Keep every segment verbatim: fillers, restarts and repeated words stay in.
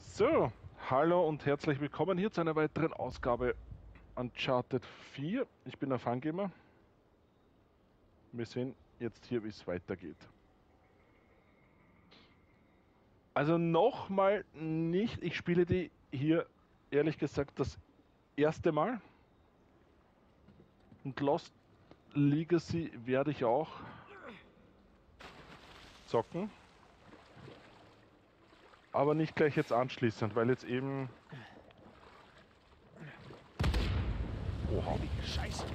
So, hallo und herzlich willkommen hier zu einer weiteren Ausgabe Uncharted vier. Ich bin der Fangamer. Wir sehen jetzt hier, wie es weitergeht. Also nochmal nicht, ich spiele die hier ehrlich gesagt das erste Mal. Und Lost Legacy werde ich auch zocken. Aber nicht gleich jetzt anschließend, weil jetzt eben... Oha. Scheiße.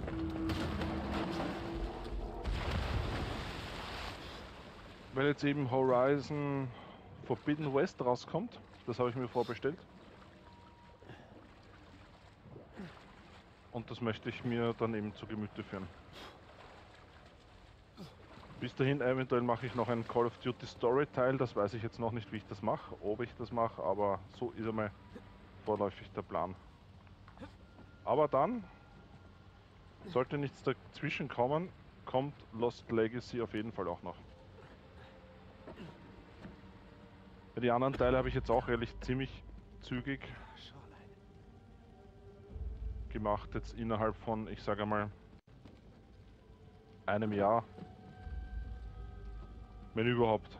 Weil jetzt eben Horizon Forbidden West rauskommt. Das habe ich mir vorbestellt. Und das möchte ich mir dann eben zu Gemüte führen. Bis dahin eventuell mache ich noch einen Call of Duty Story Teil. Das weiß ich jetzt noch nicht, wie ich das mache, ob ich das mache, aber so ist einmal vorläufig der Plan. Aber dann, sollte nichts dazwischen kommen, kommt Lost Legacy auf jeden Fall auch noch. Die anderen Teile habe ich jetzt auch ehrlich ziemlich zügig gemacht, jetzt innerhalb von, ich sage mal, einem Jahr. Wenn überhaupt.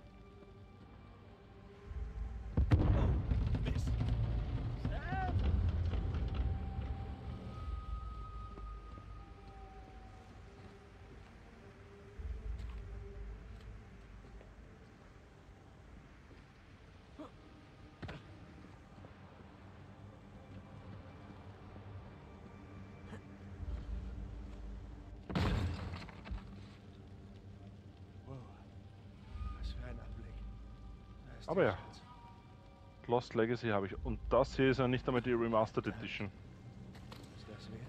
Mist. Wow. Was für ein Anblick. Da ist Aber der ja. Schatz. Lost Legacy habe ich. Und das hier ist ja nicht einmal die Remastered Edition. Ist das wert?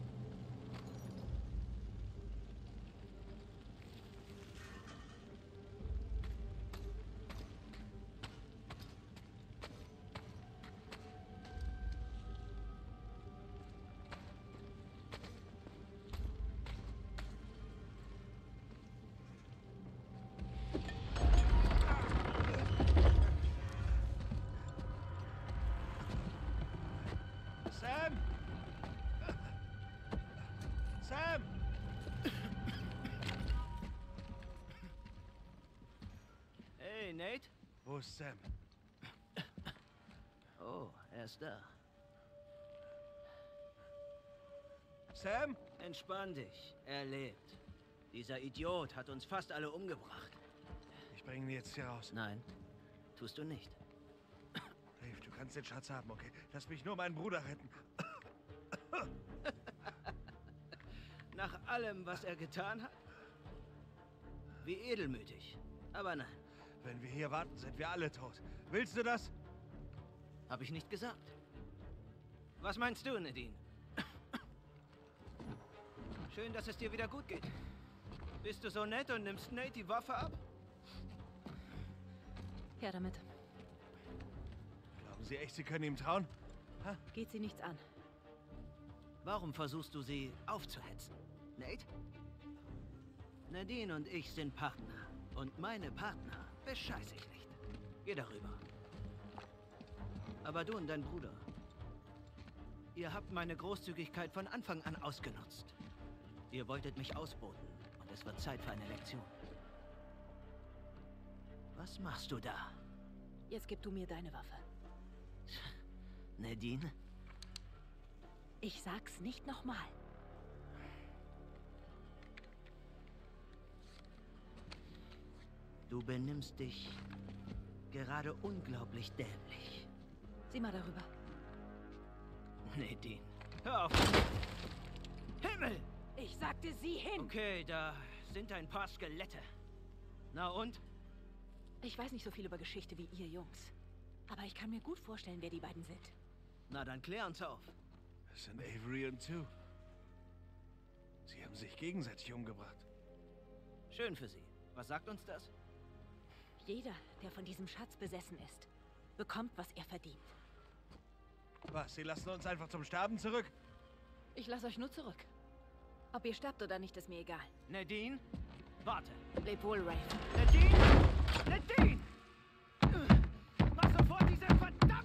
Sam! Sam! Hey, Nate? Wo ist Sam? Oh, er ist da. Sam? Entspann dich, er lebt. Dieser Idiot hat uns fast alle umgebracht. Ich bringe ihn jetzt hier raus. Nein, tust du nicht. Dave, du kannst den Schatz haben, okay? Lass mich nur meinen Bruder retten. Nach allem, was er getan hat? Wie edelmütig. Aber nein, Wenn wir hier warten, sind wir alle tot. Willst du das? habe ich nicht gesagt. Was meinst du, Nadine? Schön, dass es dir wieder gut geht. Bist du so nett und nimmst Nate die Waffe ab? Her damit. Glauben Sie echt, Sie können ihm trauen? Geht sie nichts an. Warum versuchst du sie aufzuhetzen? Nate? Nadine und ich sind Partner. Und meine Partner bescheiß ich nicht. Geh darüber. Aber du und dein Bruder, ihr habt meine Großzügigkeit von Anfang an ausgenutzt. Ihr wolltet mich ausboten und es wird Zeit für eine Lektion. Was machst du da? Jetzt gib du mir deine Waffe. Nadine? Ich sag's nicht nochmal. Du benimmst dich gerade unglaublich dämlich. Sieh mal darüber. Nadine, hör auf! Himmel! Ich sagte sieh hin! Okay, da sind ein paar Skelette. Na und? Ich weiß nicht so viel über Geschichte wie ihr Jungs. Aber ich kann mir gut vorstellen, wer die beiden sind. Na dann klär uns auf. Es sind Avery und Sue. Sie haben sich gegenseitig umgebracht. Schön für Sie. Was sagt uns das? Jeder, der von diesem Schatz besessen ist, bekommt, was er verdient. Was, Sie lassen uns einfach zum Sterben zurück? Ich lasse euch nur zurück. Ob ihr sterbt oder nicht, ist mir egal. Nadine? Warte. Leb wohl, Rafe. Nadine! Nadine! Mach sofort diese verdammte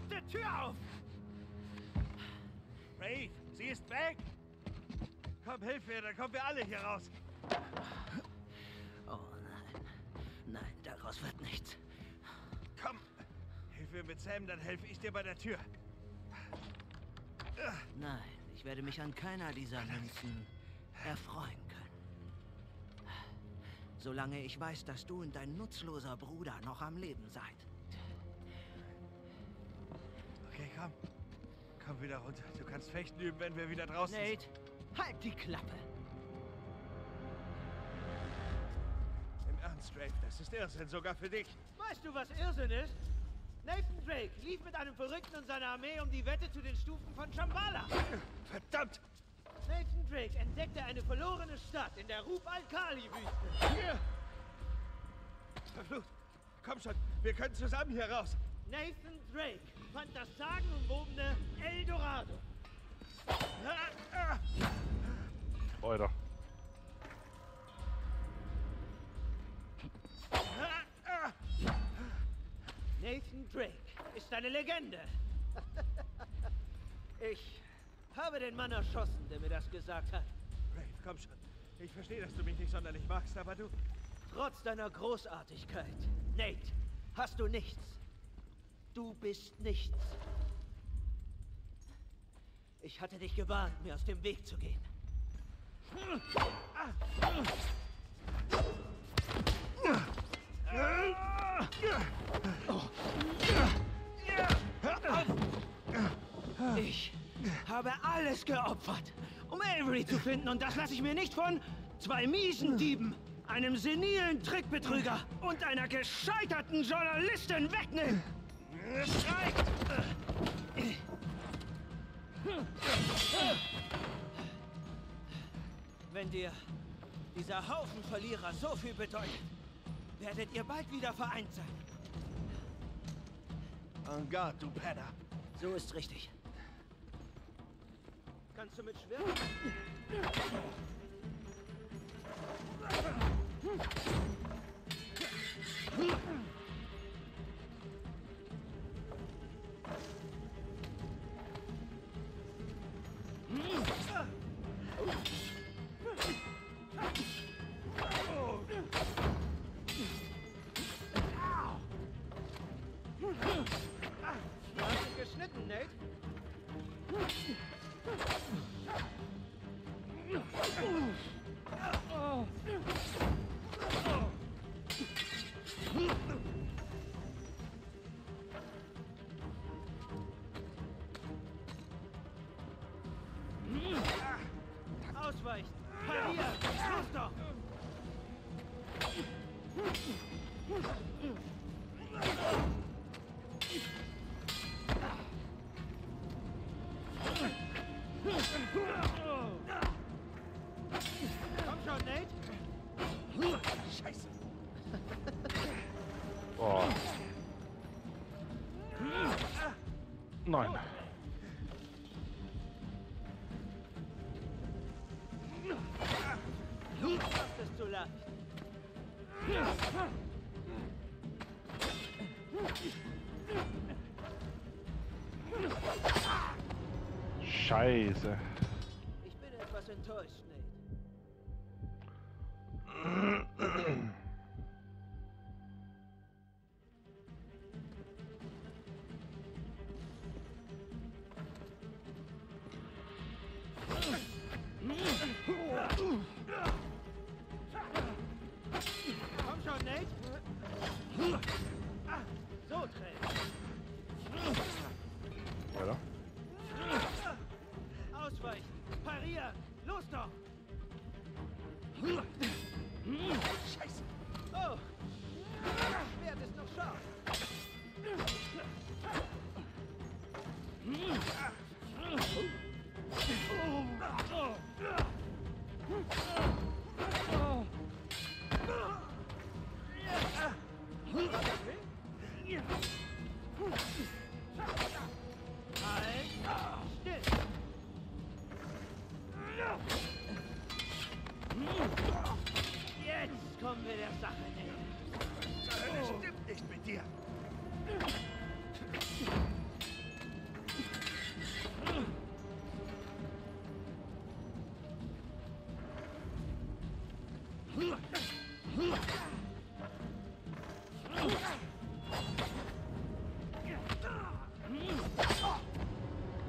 Weg! Komm, hilf mir, dann kommen wir alle hier raus. Oh nein. Nein, daraus wird nichts. Komm, hilf mir mit Sam, dann helfe ich dir bei der Tür. Nein, ich werde mich an keiner dieser Münzen erfreuen können. Solange ich weiß, dass du und dein nutzloser Bruder noch am Leben seid. Okay, komm. Komm wieder runter. Du kannst fechten üben, wenn wir wieder draußen Nate, sind. halt die Klappe! Im Ernst, Drake, das ist Irrsinn, sogar für dich. Weißt du, was Irrsinn ist? Nathan Drake lief mit einem Verrückten und seiner Armee um die Wette zu den Stufen von Shambhala. Verdammt! Nathan Drake entdeckte eine verlorene Stadt in der Rub al-Khali-Wüste. Hier! Verflucht! Komm schon, wir können zusammen hier raus. Nathan Drake fand das sagenumwobene Eldorado. Alter. Nathan Drake ist eine Legende. Ich habe den Mann erschossen, der mir das gesagt hat. Brave, komm schon. Ich verstehe, dass du mich nicht sonderlich magst, aber du... Trotz deiner Großartigkeit, Nate, hast du nichts. Du bist nichts. Ich hatte dich gewarnt, mir aus dem Weg zu gehen. Ich habe alles geopfert, um Avery zu finden, und das lasse ich mir nicht von zwei miesen Dieben, einem senilen Trickbetrüger und einer gescheiterten Journalistin wegnehmen. Es reicht! Wenn dir dieser Haufen Verlierer so viel bedeutet, werdet ihr bald wieder vereint sein. En garde, du Penner. So ist richtig. Kannst du mit schwimmen? Du hast dich geschnitten, Nate. Ausweichen! Parieren! Los doch! Komm schon, Nate! Scheiße! Oh. Nein. Du schaffst es zu leicht. Scheiße. Ich bin etwas enttäuscht, Nate. Komm schon, Nate! So, Trey! Weiter. Ausweichen! Parieren! Los doch! Scheiße! Oh! Das Schwert ist noch scharf! Halt! Still! Jetzt kommen wir der Sache näher. Das stimmt nicht mit dir.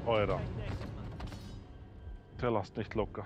Alter. Der lasst nicht locker.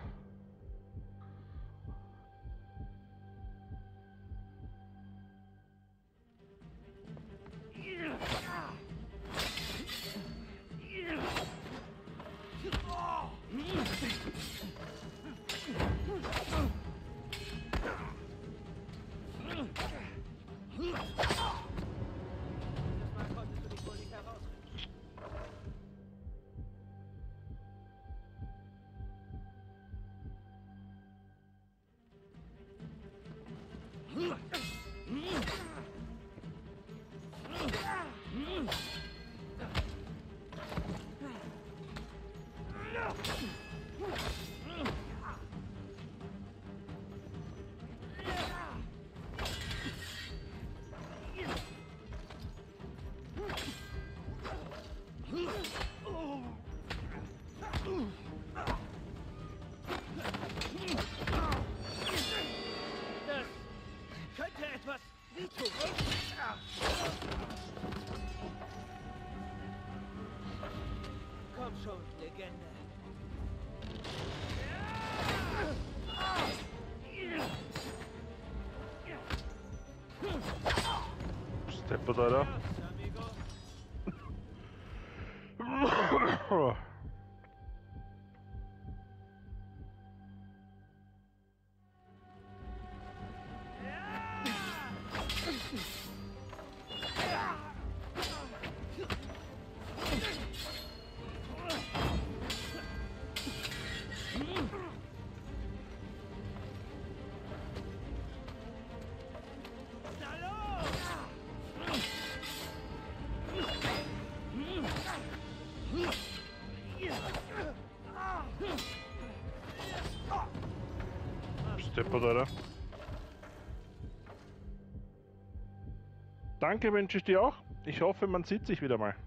Komm schon, Legende. Steppert, Alter. Steppert, Alter. Danke wünsche ich dir auch. Ich hoffe, man sieht sich wieder mal.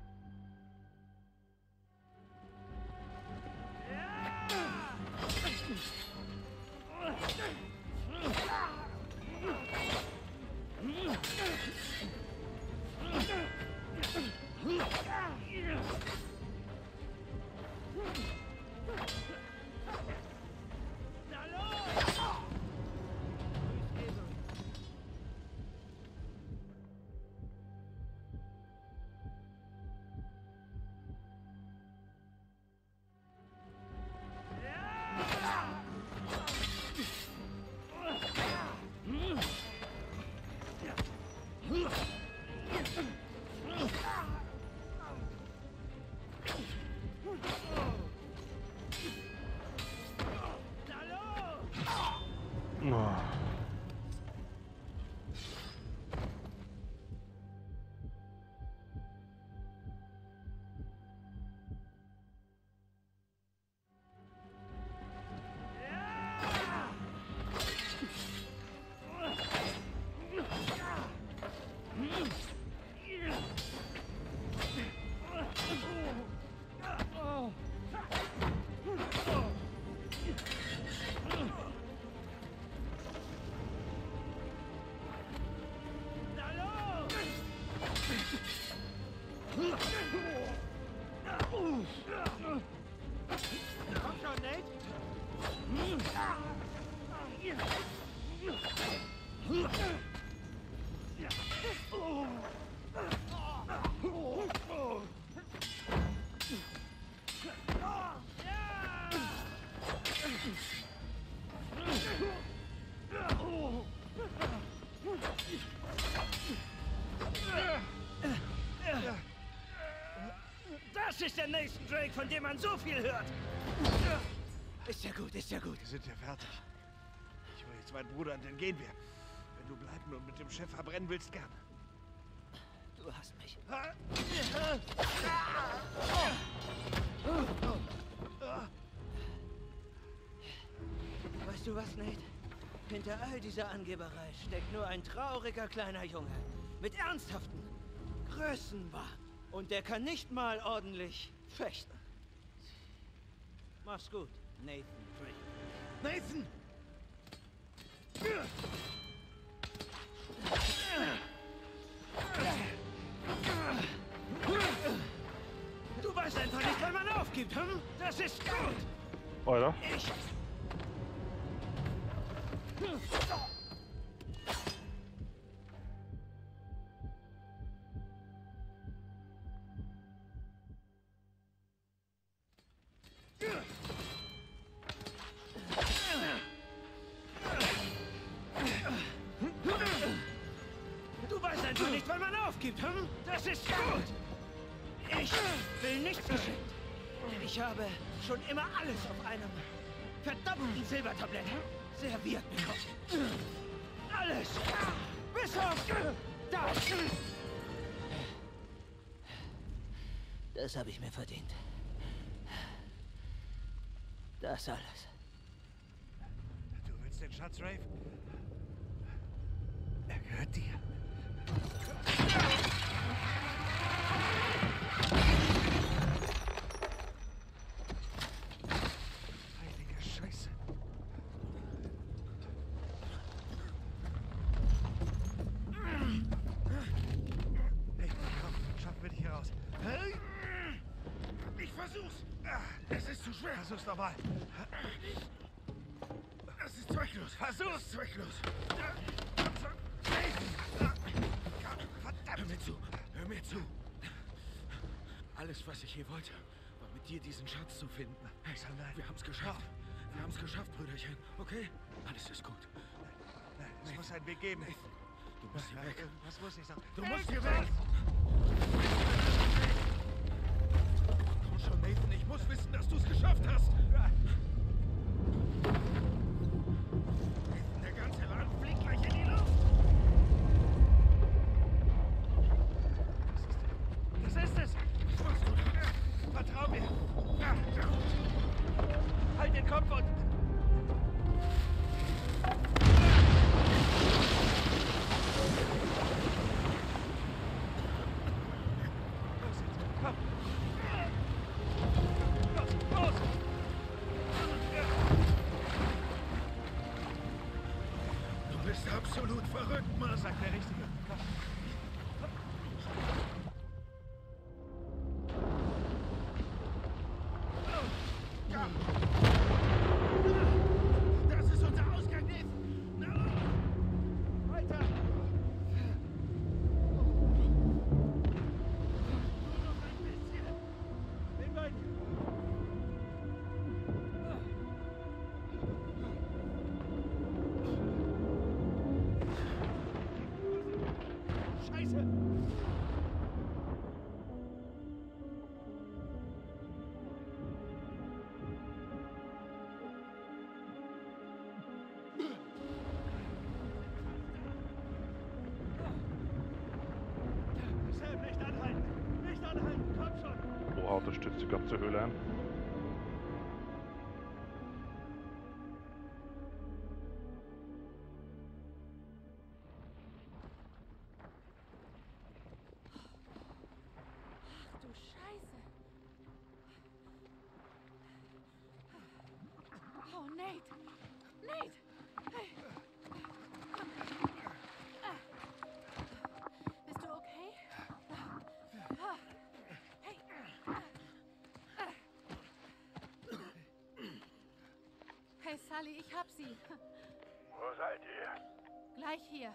Das ist der Nathan Drake, von dem man so viel hört. Ist ja gut, ist ja gut. Wir sind ja fertig. Ich hole jetzt meinen Bruder und dann gehen wir. Wenn du bleiben und mit dem Chef verbrennen willst, gern. Du hast mich. Weißt du was, Nate? Hinter all dieser Angeberei steckt nur ein trauriger kleiner Junge. Mit ernsthaften Größenwahn. Und der kann nicht mal ordentlich fechten. Mach's gut, Nathan Drake. Nathan! Du weißt einfach nicht, wann man aufgibt. aufgibt, hm? Das ist gut. Alter. Ich... Du weißt einfach nicht, wann man aufgibt, hm? Das ist gut. Ich will nichts geschenkt. Ich habe schon immer alles auf einem verdammten Silbertablett serviert bekommen. Alles. Bis auf das. Das habe ich mir verdient. Das alles. Du willst den Schatz, Rafe? Er gehört dir. Heilige Scheiße. Hey, komm, schaffen wir dich hier raus. Hey! Ich versuch's. Es ist zu schwer. Versuch's nochmal. Es ist zwecklos. Versuch's! Zwecklos. Verdammt! Hör mir zu. Hör mir zu. Alles, was ich hier wollte, war mit dir diesen Schatz zu finden. Hey, nein. wir haben's geschafft. Wir haben's geschafft, Brüderchen. Okay? Alles ist gut. Nein, es muss einen Weg geben. Du musst hier weg. Was muss ich sagen? Du musst hier weg. Komm schon, Nathan. Ich muss wissen, dass du es geschafft hast. Der ganze Laden fliegt gleich in die Luft. Das ist es! Was machst du da? Vertrau mir! Halt den Kopf und... Los jetzt, komm! Los, los! Du bist absolut verrückt, Mann. Sagt der Richtige. Komm. Das ist unser Ausgang, Nathan. Na, weiter. Nur noch ein bisschen. Den beiden! Scheiße. Sam, nicht anhalten! Nicht anhalten! Komm schon! Oha, da stürzt die ganze Höhle ein. Du Scheiße. Oh, Nate. Nate. Hey. Ah. Bist du okay? Ah. Hey. Ah. Hey, Sully, ich hab sie. Wo seid ihr? Gleich hier.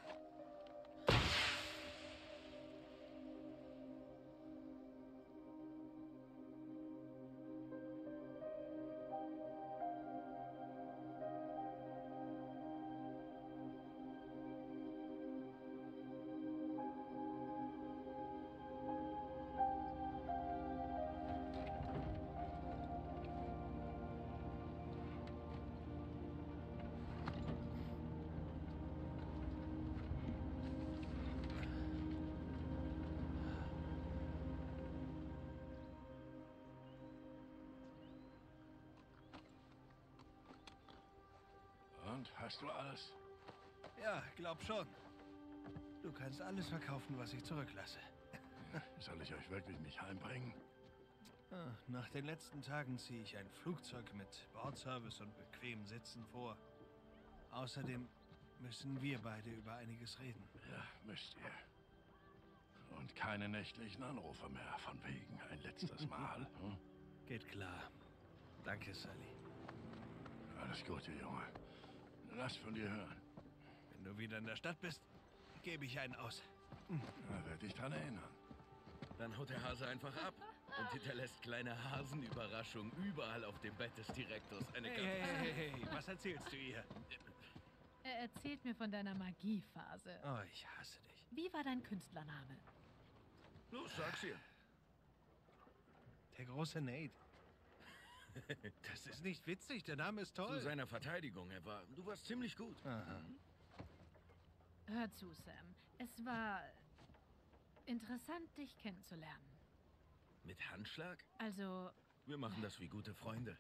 Und, hast du alles? Ja, glaub schon. Du kannst alles verkaufen, was ich zurücklasse. Soll ich euch wirklich nicht heimbringen? Ah, nach den letzten Tagen ziehe ich ein Flugzeug mit Bordservice und bequemen Sitzen vor. Außerdem müssen wir beide über einiges reden. Ja, müsst ihr. Und keine nächtlichen Anrufe mehr, von wegen ein letztes Mal. Hm? Geht klar. Danke, Sully. Alles Gute, Junge. Lass von dir hören. Wenn du wieder in der Stadt bist, gebe ich einen aus. Da werde ich dran erinnern. Dann haut der Hase einfach ab und hinterlässt kleine Hasenüberraschungen überall auf dem Bett des Direktors. Eine Hey, hey, hey, hey, hey, was erzählst du ihr? Er erzählt mir von deiner Magiephase. Oh, ich hasse dich. Wie war dein Künstlername? Los, sag's ihr. Der große Nate. Das ist nicht witzig, der Name ist toll. Zu seiner Verteidigung, er war, du warst ziemlich gut. Aha. Hör zu, Sam. Es war interessant, dich kennenzulernen. Mit Handschlag? Also, Wir machen das wie gute Freunde.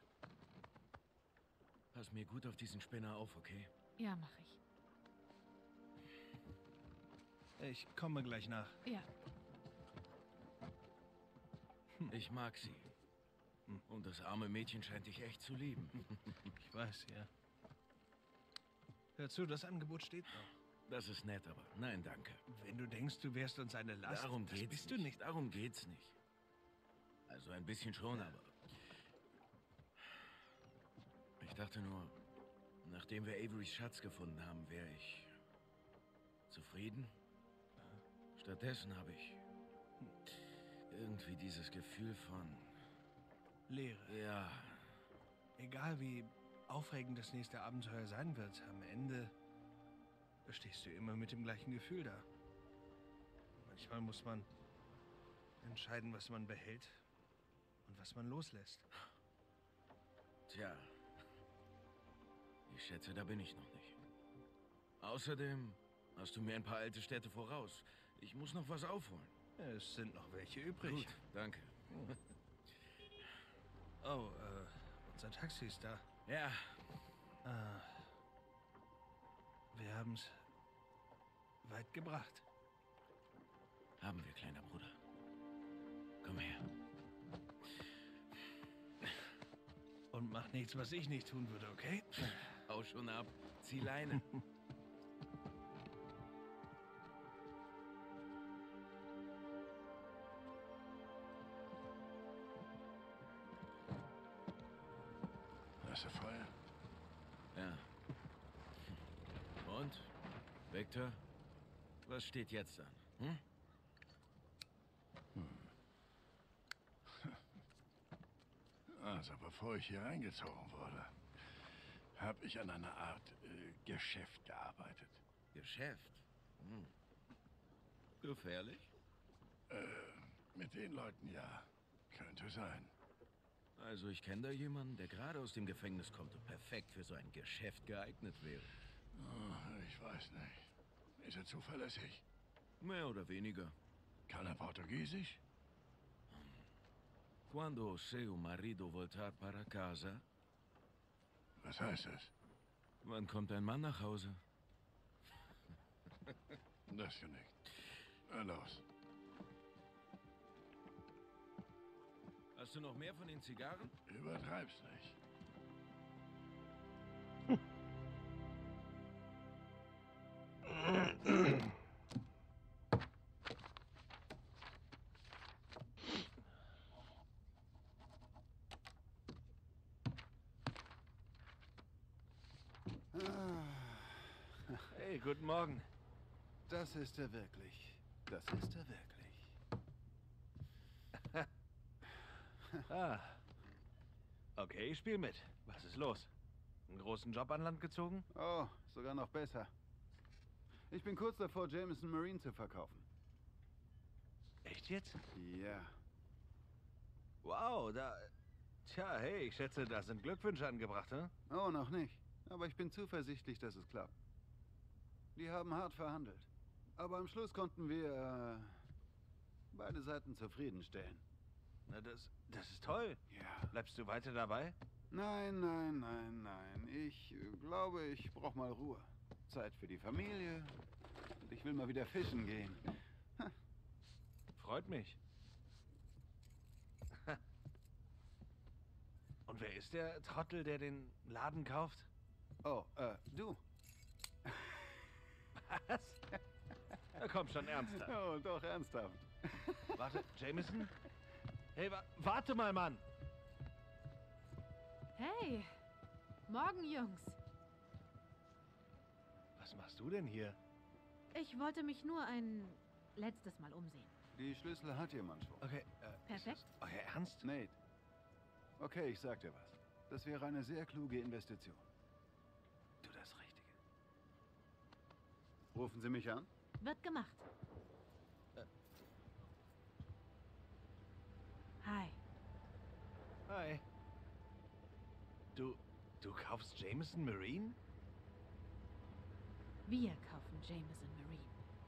Pass mir gut auf diesen Spinner auf, okay? ja, mach ich. Ich komme gleich nach. Ja, Ich mag sie. Und das arme Mädchen scheint dich echt zu lieben. Ich weiß, ja. Hör zu, das Angebot steht noch. Das ist nett, aber nein, danke. Wenn du denkst, du wärst uns eine Last, Darum das geht's bist nicht. du nicht. Darum geht's nicht. Also ein bisschen schon, aber... Ich dachte nur, nachdem wir Averys Schatz gefunden haben, wäre ich... zufrieden. Stattdessen habe ich... irgendwie dieses Gefühl von... Leere. Ja, Egal wie aufregend das nächste Abenteuer sein wird, am Ende stehst du immer mit dem gleichen Gefühl da. Manchmal muss man entscheiden, was man behält und was man loslässt. tja. Ich schätze, da bin ich noch nicht. Außerdem hast du mir ein paar alte Städte voraus. Ich muss noch was aufholen. Es sind noch welche übrig. Gut, danke. Oh, äh, unser Taxi ist da. Ja, Ah, wir haben's weit gebracht. haben wir, kleiner Bruder. Komm her. Und mach nichts, was ich nicht tun würde, okay? Hau schon ab. Zieh Leine. Hast du Feuer? Ja. Und? Victor? Was steht jetzt an? Hm? Also, bevor ich hier reingezogen wurde, habe ich an einer Art äh, Geschäft gearbeitet. Geschäft? Hm. Gefährlich? Mit den Leuten ja. Könnte sein. Also ich kenne da jemanden, der gerade aus dem Gefängnis kommt und perfekt für so ein Geschäft geeignet wäre. Oh, ich weiß nicht. Ist er zuverlässig? Mehr oder weniger. Kann er Portugiesisch? Quando seu marido voltar para casa? Was heißt das? Wann kommt ein Mann nach Hause? Das hier nicht. Na los. Hast du noch mehr von den Zigarren? Übertreib's nicht. Hey, guten Morgen. Das ist er wirklich. Das ist er wirklich. Ah. Okay, ich spiel mit. Was ist los? Einen großen Job an Land gezogen? Oh, sogar noch besser. Ich bin kurz davor, Jameson Marine zu verkaufen. Echt jetzt? Ja. Wow, da... Tja, hey, ich schätze, da sind Glückwünsche angebracht, hm? Oh, noch nicht. Aber ich bin zuversichtlich, dass es klappt. Die haben hart verhandelt. Aber am Schluss konnten wir äh, beide Seiten zufriedenstellen. Na, das, das ist toll. Ja. Bleibst du weiter dabei? Nein, nein, nein, nein. Ich äh, glaube, ich brauche mal Ruhe. Zeit für die Familie. Und ich will mal wieder fischen gehen. Freut mich. Und wer ist der Trottel, der den Laden kauft? Oh, äh, du. Was? Na komm schon, ernsthaft. Oh, doch, ernsthaft. Warte, Jameson? Hey, wa warte mal, Mann! Hey, morgen, Jungs. Was machst du denn hier? Ich wollte mich nur ein letztes Mal umsehen. Die Schlüssel hat jemand schon. Okay, äh, Perfekt. ist das euer Ernst? Nate. Okay, ich sag dir was. Das wäre eine sehr kluge Investition. Tu das Richtige. Rufen Sie mich an? Wird gemacht. Äh. Hi. Hi. Du, du kaufst Jameson Marine? Wir kaufen Jameson Marine.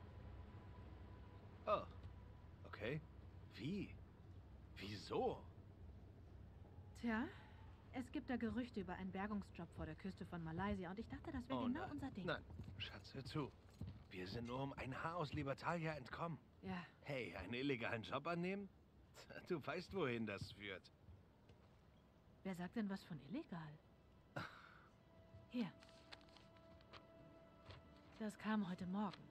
Oh, okay. Wie? Wieso? Tja, es gibt da Gerüchte über einen Bergungsjob vor der Küste von Malaysia und ich dachte, das wäre Oh, genau nein. unser Ding. Nein, Schatz, hör zu. Wir sind nur um ein Haar aus Libertalia entkommen. Ja, Hey, einen illegalen Job annehmen? Du weißt, wohin das führt. wer sagt denn was von illegal? Hier. Das kam heute Morgen.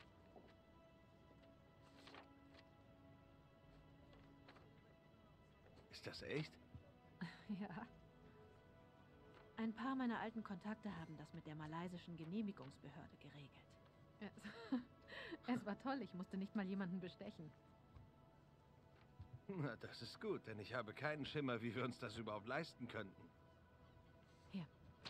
Ist das echt? Ja. Ein paar meiner alten Kontakte haben das mit der malaysischen Genehmigungsbehörde geregelt. Es, es war toll, ich musste nicht mal jemanden bestechen. Na, das ist gut, denn ich habe keinen Schimmer, wie wir uns das überhaupt leisten könnten. Hier.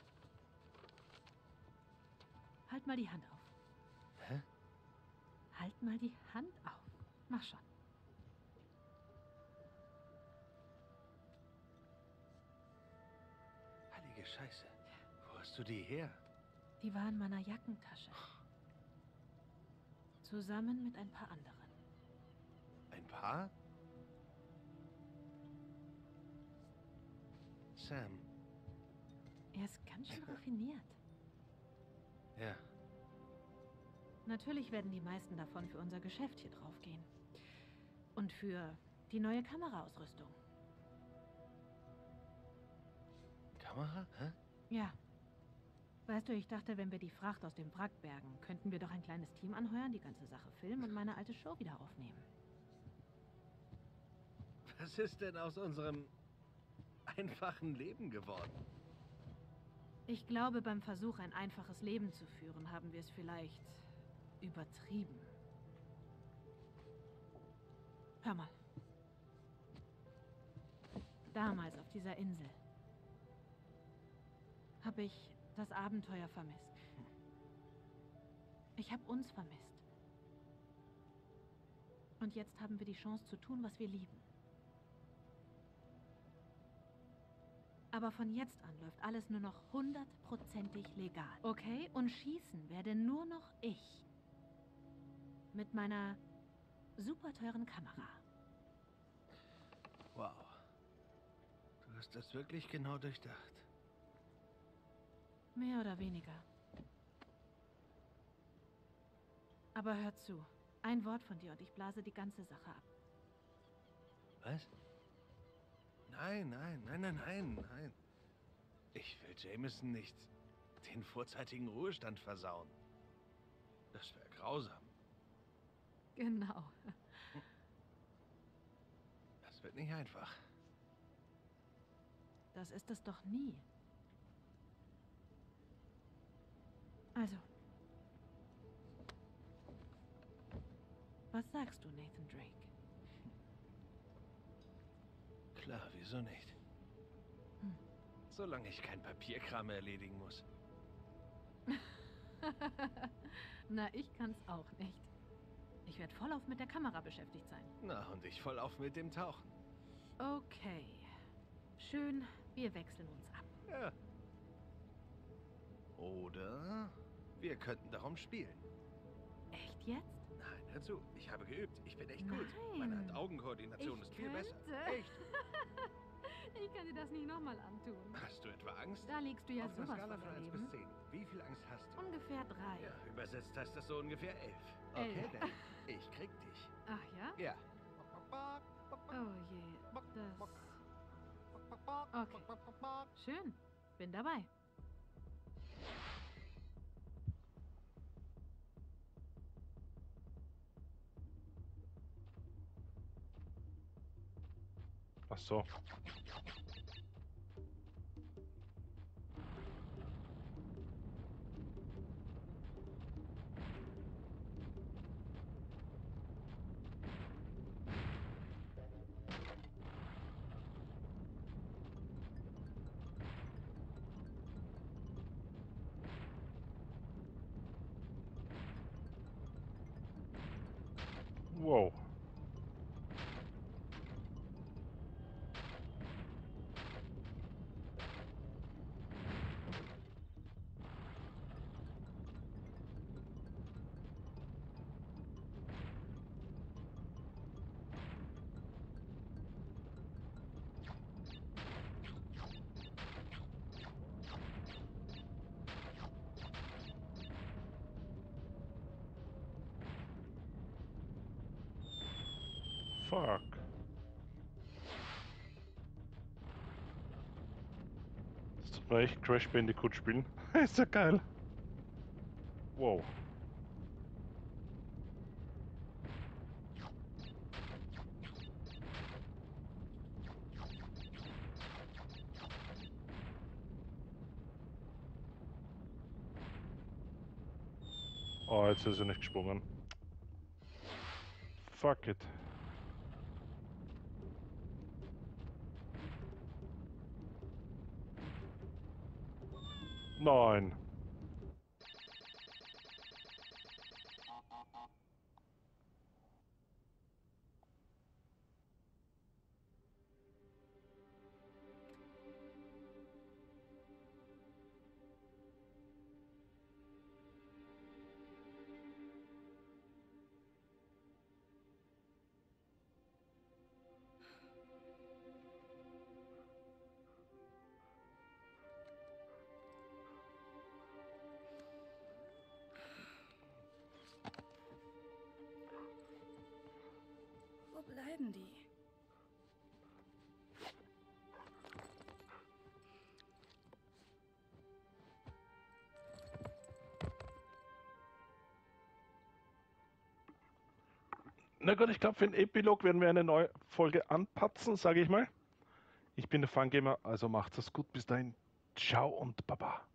Halt mal die Hand auf. Hä? Halt mal die Hand auf. Mach schon. Heilige Scheiße. Wo hast du die her? Die war in meiner Jackentasche. Zusammen mit ein paar anderen. Ein paar? Sam. Er ist ganz schön raffiniert. Ja. Natürlich werden die meisten davon für unser Geschäft hier draufgehen. Und für die neue Kameraausrüstung. Kamera? Hä? Ja. Weißt du, ich dachte, wenn wir die Fracht aus dem Wrack bergen, könnten wir doch ein kleines Team anheuern, die ganze Sache filmen und meine alte Show wieder aufnehmen. Was ist denn aus unserem einfachen Leben geworden? Ich glaube, beim Versuch, ein einfaches Leben zu führen, haben wir es vielleicht übertrieben. Hör mal. Damals auf dieser Insel habe ich das Abenteuer vermisst. Ich habe uns vermisst. Und jetzt haben wir die Chance zu tun, was wir lieben. Aber von jetzt an läuft alles nur noch hundertprozentig legal. Okay? Und schießen werde nur noch ich. Mit meiner super teuren Kamera. Wow. Du hast das wirklich genau durchdacht. Mehr oder weniger. Aber hör zu. Ein Wort von dir und ich blase die ganze Sache ab. Was? Nein, nein, nein, nein, nein, nein. Ich will Jameson nicht den vorzeitigen Ruhestand versauen. Das wäre grausam. Genau. Das wird nicht einfach. Das ist es doch nie. Also. Was sagst du, Nathan Drake? Klar, wieso nicht? Hm. Solange ich kein Papierkram erledigen muss. Na, ich kann's auch nicht. Ich werde vollauf mit der Kamera beschäftigt sein. Na, und ich voll auf mit dem Tauchen. Okay. Schön, wir wechseln uns ab. Ja. Oder wir könnten darum spielen. Echt jetzt? Nein, hör zu, ich habe geübt. Ich bin echt Nein. gut. Meine Hand-Augen-Koordination Ich ist viel besser. könnte. Echt? Ich kann dir das nicht nochmal antun. Hast du etwa Angst? Da liegst du ja Auf einer sowas Skala von von eins daneben. bis zehn. Wie viel Angst hast du? Ungefähr drei. Ja, übersetzt heißt das so ungefähr elf. Okay, Elf. dann. Ich krieg dich. Ach ja? Ja. Oh je. Das... Okay. Schön. Bin dabei. Ach so. Fuck. Das tut mir echt Crash Bandicoot spielen. Ist ja geil. Wow. Oh, jetzt ist er nicht gesprungen. Fuck it. Nein. Wo bleiben die? Na gut, ich glaube, für den Epilog werden wir eine neue Folge anpatzen, sage ich mal. Ich bin der Fangamer, also macht's es gut. Bis dahin. Ciao und Baba.